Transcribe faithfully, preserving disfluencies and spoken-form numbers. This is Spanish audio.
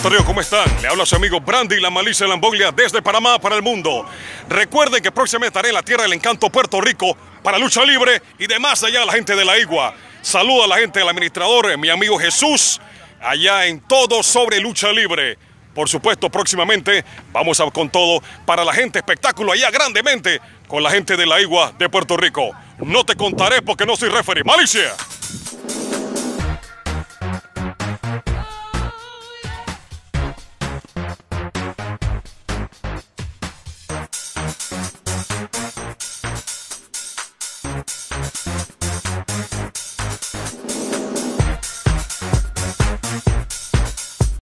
Puerto Rico, ¿cómo están? Le habla su amigo Brandy La Malicia Lamboglia desde Panamá para el mundo. Recuerden que próximamente estaré en la tierra del encanto Puerto Rico para lucha libre y de más allá la gente de la Igua. Saludo a la gente del administrador, mi amigo Jesús, allá en todo sobre lucha libre. Por supuesto, próximamente vamos a con todo para la gente, espectáculo allá grandemente con la gente de la Igua de Puerto Rico. No te contaré porque no soy referee. ¡Malicia!